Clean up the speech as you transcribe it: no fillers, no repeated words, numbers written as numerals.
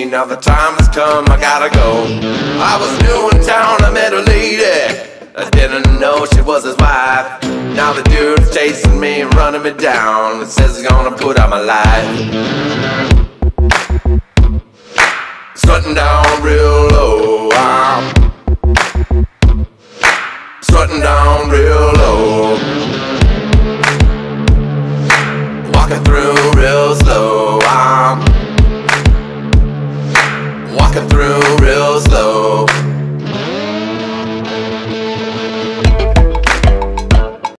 now the time has come, I gotta go. I was new in town, I met a lady, I didn't know she was his wife. Now the dude's chasing me and running me down, and says he's gonna put out my life. Strutting down real low,